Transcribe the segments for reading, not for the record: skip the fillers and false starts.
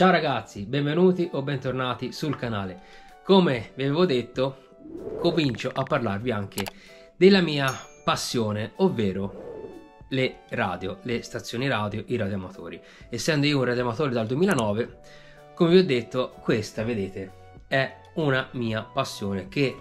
Ciao ragazzi, benvenuti o bentornati sul canale. Come vi avevo detto, comincio a parlarvi anche della mia passione, ovvero le radio, le stazioni radio, i radioamatori. Essendo io un radioamatore dal 2009, come vi ho detto, questa, vedete, è una mia passione che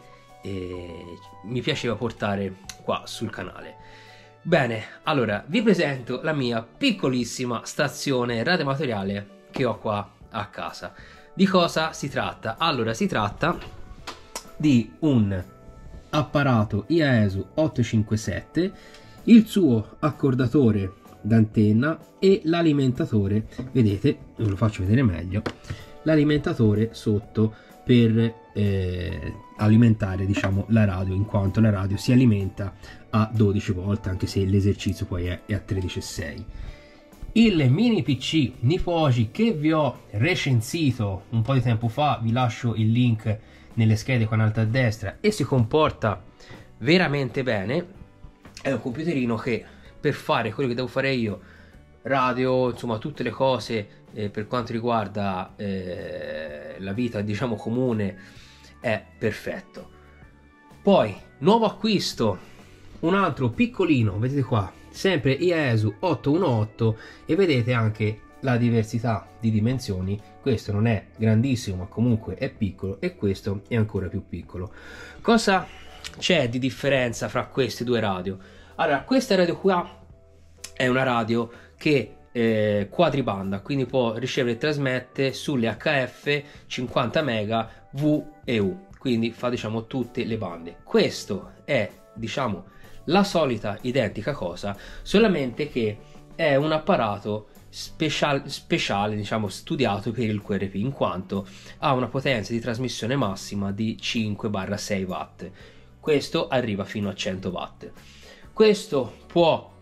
mi piaceva portare qua sul canale. Bene, allora vi presento la mia piccolissima stazione radioamatoriale che ho qua a casa. Di cosa si tratta? Allora, si tratta di un apparato IAESU 857, il suo accordatore d'antenna e l'alimentatore, vedete, ve lo faccio vedere meglio, l'alimentatore sotto per alimentare, diciamo, la radio, in quanto la radio si alimenta a 12 volt, anche se l'esercizio poi è a 13,6. Il mini PC Nipoji che vi ho recensito un po' di tempo fa, vi lascio il link nelle schede qua in alto a destra, e si comporta veramente bene. È un computerino che per fare quello che devo fare io, radio, insomma tutte le cose per quanto riguarda la vita, diciamo, comune, è perfetto. Poi nuovo acquisto, un altro piccolino, vedete qua, sempre IAESU 818, e vedete anche la diversità di dimensioni. Questo non è grandissimo, ma comunque è piccolo, e questo è ancora più piccolo. Cosa c'è di differenza fra questi due radio? Allora, questa radio qua è una radio che quadribanda, quindi può ricevere e trasmette sulle HF 50 mega V e U, quindi fa, diciamo, tutte le bande. Questo è, diciamo, la solita identica cosa, solamente che è un apparato speciale, diciamo, studiato per il QRP, in quanto ha una potenza di trasmissione massima di 5/6 watt. Questo arriva fino a 100 watt. Questo può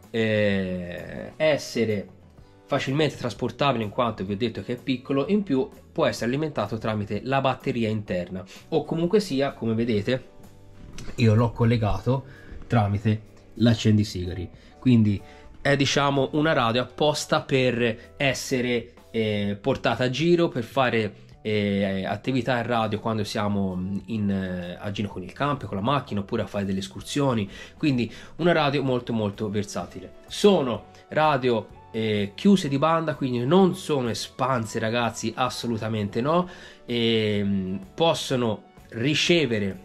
essere facilmente trasportabile, in quanto vi ho detto che è piccolo, in più può essere alimentato tramite la batteria interna, o comunque sia, come vedete, io l'ho collegato tramite l'accendisigari, quindi è, diciamo, una radio apposta per essere portata a giro, per fare attività in radio quando siamo a giro con il camper, con la macchina, oppure a fare delle escursioni. Quindi una radio molto molto versatile. Sono radio chiuse di banda, quindi non sono espanse, ragazzi, assolutamente no. Possono ricevere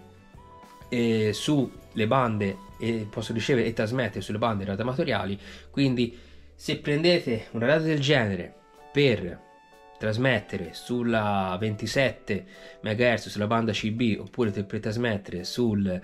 sulle bande, possono ricevere e trasmettere sulle bande radioamatoriali. Quindi se prendete una radio del genere per trasmettere sulla 27 MHz sulla banda CB, oppure per trasmettere sul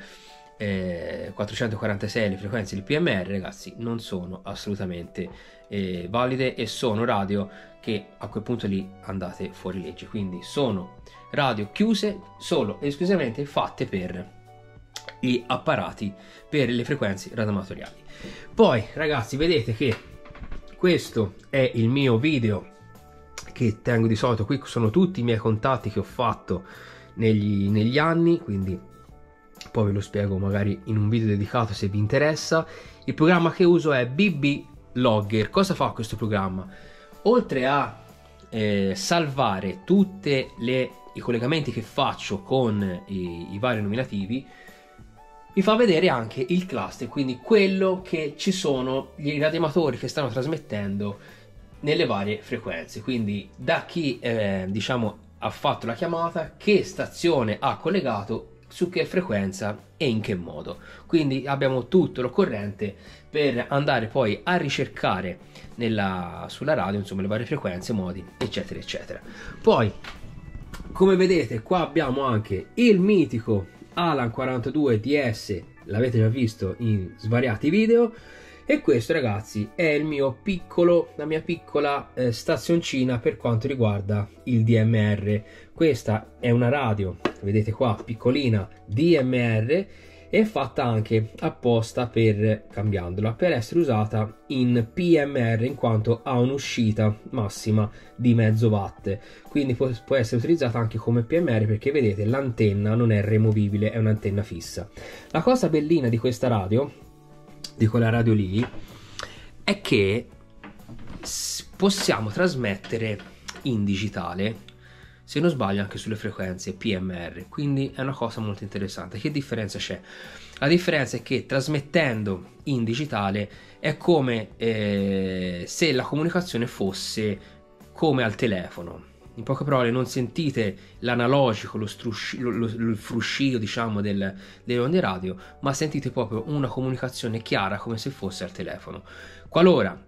446 le frequenze del PMR, ragazzi, non sono assolutamente valide, e sono radio che a quel punto lì andate fuori legge. Quindi sono radio chiuse, solo e esclusivamente fatte per gli apparati per le frequenze radioamatoriali. Poi, ragazzi, vedete che questo è il mio video che tengo di solito. Qui sono tutti i miei contatti che ho fatto negli anni, quindi poi ve lo spiego magari in un video dedicato se vi interessa. Il programma che uso è BB Logger. Cosa fa questo programma? Oltre a salvare tutti i collegamenti che faccio con i vari nominativi, vi fa vedere anche il cluster, quindi quello che ci sono, gli radioamatori che stanno trasmettendo nelle varie frequenze, quindi da chi diciamo ha fatto la chiamata, che stazione ha collegato, su che frequenza e in che modo. Quindi abbiamo tutto l'occorrente per andare poi a ricercare sulla radio, insomma, le varie frequenze, modi, eccetera eccetera. Poi, come vedete, qua abbiamo anche il mitico Alan 42 DS, l'avete già visto in svariati video. E questo, ragazzi, è la mia piccola stazioncina per quanto riguarda il DMR. Questa è una radio, vedete qua, piccolina, DMR, e è fatta anche apposta per, cambiandola, per essere usata in PMR, in quanto ha un'uscita massima di mezzo watt. Quindi può essere utilizzata anche come PMR, perché vedete l'antenna non è removibile, è un'antenna fissa. La cosa bellina di questa radio, di quella radio lì, è che possiamo trasmettere in digitale, se non sbaglio anche sulle frequenze PMR, quindi è una cosa molto interessante. Che differenza c'è? La differenza è che trasmettendo in digitale è come se la comunicazione fosse come al telefono. In poche parole, non sentite l'analogico, il fruscio, diciamo, delle onde radio, ma sentite proprio una comunicazione chiara come se fosse al telefono. Qualora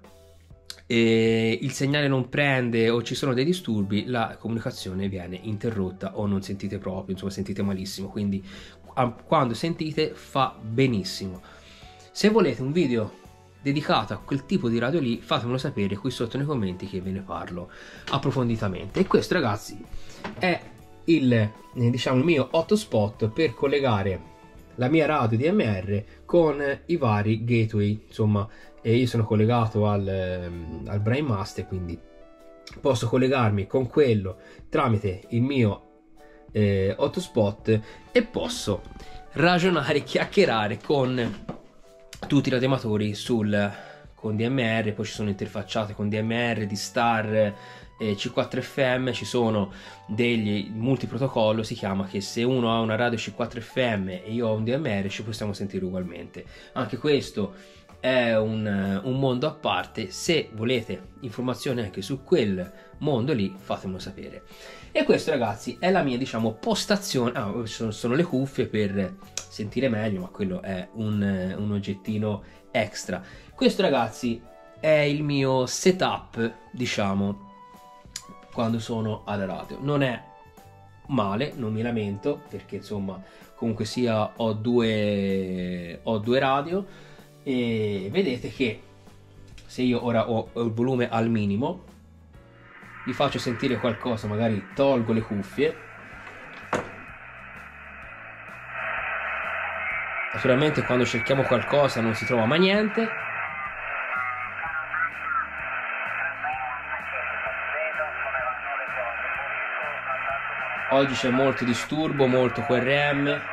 il segnale non prende o ci sono dei disturbi, la comunicazione viene interrotta o non sentite proprio, insomma sentite malissimo, quindi quando sentite fa benissimo. Se volete un video dedicato a quel tipo di radio lì, fatemelo sapere qui sotto nei commenti che ve ne parlo approfonditamente. E questo, ragazzi, è il mio hotspot per collegare la mia radio DMR con i vari gateway. Insomma, io sono collegato al Brain Master, quindi posso collegarmi con quello tramite il mio hotspot e posso ragionare, chiacchierare con tutti i radioamatori con DMR. Poi ci sono interfacciate con DMR, D-Star, C4FM, ci sono degli multiprotocollo, si chiama, che se uno ha una radio C4FM e io ho un DMR ci possiamo sentire ugualmente. Anche questo è un mondo a parte. Se volete informazioni anche su quel mondo lì, fatemelo sapere. E questo, ragazzi, è la mia, diciamo, postazione. Sono le cuffie per sentire meglio, ma quello è un oggettino extra. Questo, ragazzi, è il mio setup, diciamo, quando sono alla radio. Non è male, non mi lamento, perché insomma comunque sia ho due radio, e vedete che se io ora ho il volume al minimo, vi faccio sentire qualcosa, magari tolgo le cuffie. Naturalmente quando cerchiamo qualcosa non si trova mai niente. Oggi c'è molto disturbo, molto QRM.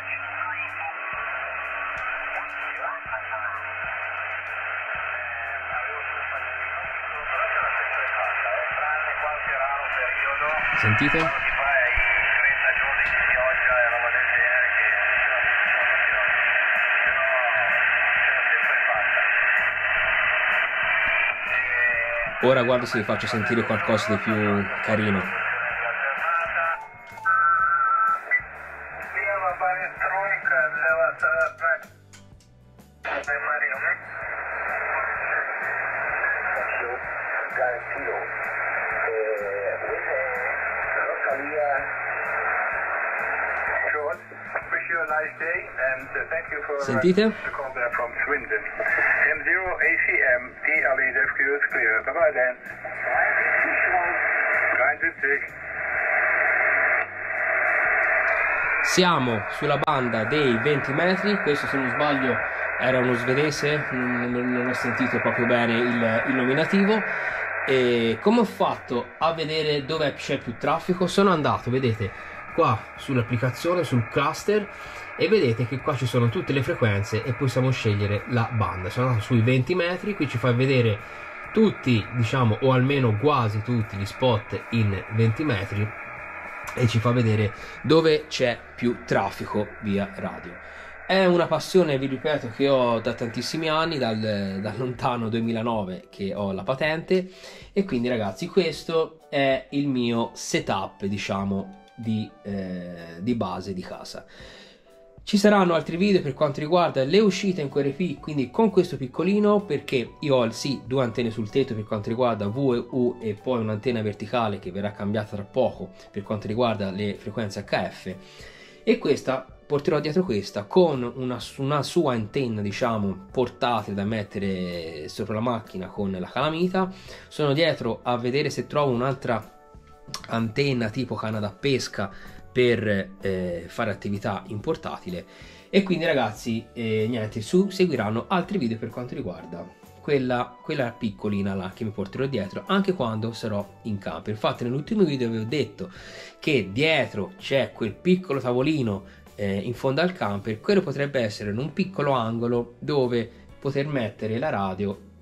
Sentite? Ora guardo se vi faccio sentire qualcosa di più carino. Sentite? Siamo sulla banda dei 20 metri. Questo, se non sbaglio, era uno svedese, non ho sentito proprio bene il nominativo. E come ho fatto a vedere dove c'è più traffico? Sono andato, vedete, qua sull'applicazione, sul cluster, e vedete che qua ci sono tutte le frequenze e possiamo scegliere la banda. Sono andato sui 20 metri, qui ci fa vedere tutti, diciamo, o almeno quasi tutti gli spot in 20 metri e ci fa vedere dove c'è più traffico via radio. È una passione, vi ripeto, che ho da tantissimi anni, dal lontano 2009 che ho la patente, e quindi, ragazzi, questo è il mio setup, diciamo, di base di casa. Ci saranno altri video per quanto riguarda le uscite in QRP, quindi con questo piccolino, perché io ho sì 2 antenne sul tetto per quanto riguarda V e U, e poi un'antenna verticale che verrà cambiata tra poco per quanto riguarda le frequenze HF, e questa porterò dietro questa con una sua antenna, diciamo, portatile da mettere sopra la macchina con la calamita. Sono dietro a vedere se trovo un'altra antenna tipo canna da pesca per fare attività in portatile. E quindi, ragazzi, niente, seguiranno altri video per quanto riguarda quella piccolina là che mi porterò dietro anche quando sarò in camper. Infatti nell'ultimo video vi ho detto che dietro c'è quel piccolo tavolino in fondo al camper. Quello potrebbe essere in un piccolo angolo dove poter mettere la radio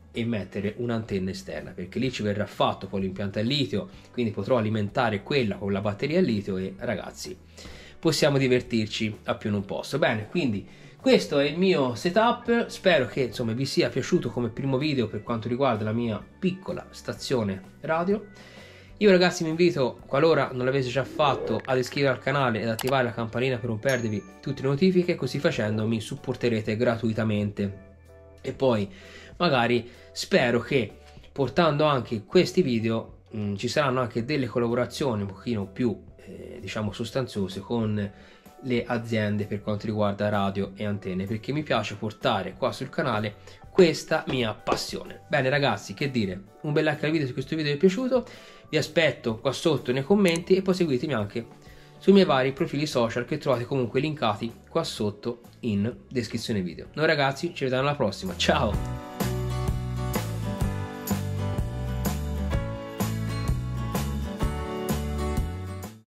e mettere un'antenna esterna, perché lì ci verrà fatto poi l'impianto al litio, quindi potrò alimentare quella con la batteria al litio e ragazzi possiamo divertirci a più non posso. Bene, quindi questo è il mio setup, spero che insomma vi sia piaciuto come primo video per quanto riguarda la mia piccola stazione radio. Io ragazzi vi invito, qualora non l'avete già fatto, ad iscrivervi al canale ed attivare la campanella per non perdervi tutte le notifiche, così facendo mi supporterete gratuitamente. E poi magari spero che portando anche questi video ci saranno anche delle collaborazioni un pochino più diciamo sostanziose con le aziende per quanto riguarda radio e antenne, perché mi piace portare qua sul canale questa mia passione. Bene ragazzi, che dire, un bel like al video se questo video vi è piaciuto, vi aspetto qua sotto nei commenti e poi seguitemi anche sui miei vari profili social che trovate comunque linkati qua sotto in descrizione video. Noi ragazzi ci vediamo alla prossima, ciao!